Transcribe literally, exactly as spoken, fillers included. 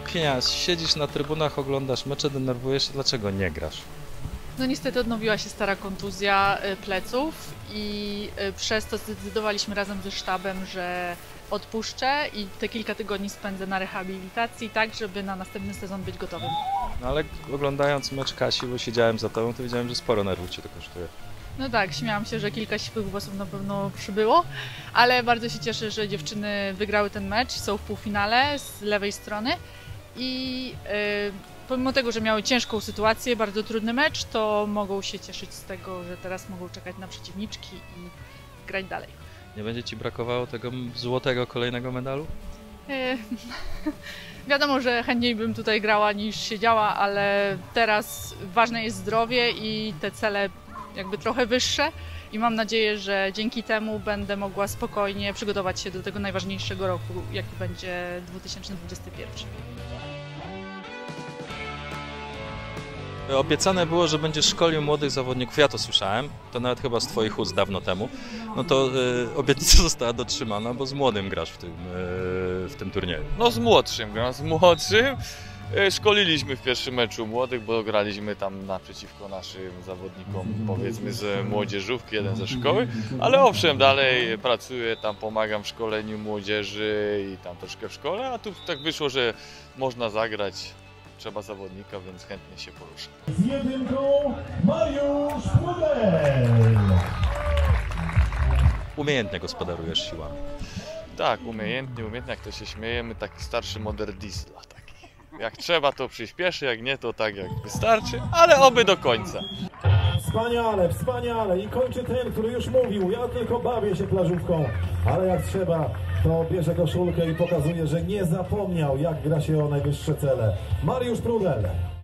cierpienia, siedzisz na trybunach, oglądasz mecze, denerwujesz się, dlaczego nie grasz? No niestety odnowiła się stara kontuzja pleców i przez to zdecydowaliśmy razem ze sztabem, że odpuszczę i te kilka tygodni spędzę na rehabilitacji, tak żeby na następny sezon być gotowym. No ale oglądając mecz Kasi, bo siedziałem za tobą, to wiedziałem, że sporo nerwów cię to kosztuje. No tak, śmiałam się, że kilka siwych głosów na pewno przybyło, ale bardzo się cieszę, że dziewczyny wygrały ten mecz, są w półfinale z lewej strony i yy, pomimo tego, że miały ciężką sytuację, bardzo trudny mecz, to mogą się cieszyć z tego, że teraz mogą czekać na przeciwniczki i grać dalej. Nie będzie ci brakowało tego złotego kolejnego medalu? Yy, wiadomo, że chętniej bym tutaj grała niż siedziała, ale teraz ważne jest zdrowie i te cele jakby trochę wyższe i mam nadzieję, że dzięki temu będę mogła spokojnie przygotować się do tego najważniejszego roku, jaki będzie dwa tysiące dwudziesty pierwszy. Obiecane było, że będziesz szkolił młodych zawodników, ja to słyszałem, to nawet chyba z twoich ust dawno temu. No to y, obietnica została dotrzymana, bo z młodym grasz w tym, y, w tym turnieju. No z młodszym gram, z młodszym. Szkoliliśmy w pierwszym meczu młodych, bo graliśmy tam naprzeciwko naszym zawodnikom, powiedzmy z młodzieżówki, jeden ze szkoły, ale owszem, dalej pracuję, tam pomagam w szkoleniu młodzieży i tam troszkę w szkole, a tu tak wyszło, że można zagrać, trzeba zawodnika, więc chętnie się poruszę. Z jedynką Mariusz Prudel. Umiejętnie gospodarujesz siłami. Tak, umiejętnie, umiejętnie, jak to się śmieje, my taki starszy model diesla. Jak trzeba, to przyspieszy, jak nie, to tak jak wystarczy, ale oby do końca. Wspaniale, wspaniale i kończy ten, który już mówił, ja tylko bawię się plażówką, ale jak trzeba, to bierze koszulkę i pokazuje, że nie zapomniał, jak gra się o najwyższe cele. Mariusz Prudel.